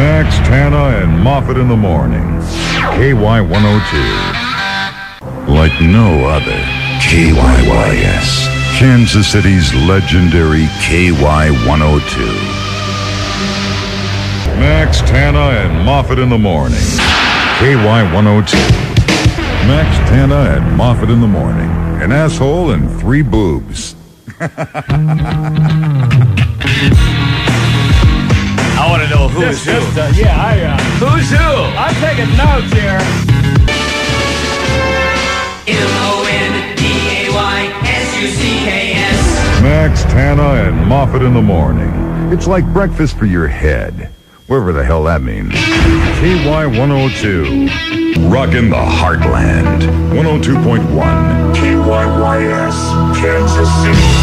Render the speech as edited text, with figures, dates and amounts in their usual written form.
Max, Tana, and Moffat in the morning. KY-102. Like no other. KYYS. Kansas City's legendary KY-102. Max, Tana, and Moffat in the morning. KY-102. Max, Tana, and Moffat in the morning. An asshole and 3 boobs. I want to know who's who. Who's who? I'm taking notes here. MONDAYSUCKS. Max, Tana, and Moffat in the morning. It's like breakfast for your head. Wherever the hell that means. KY-102. Rockin' the Heartland. 102.1. KYYS, Kansas City.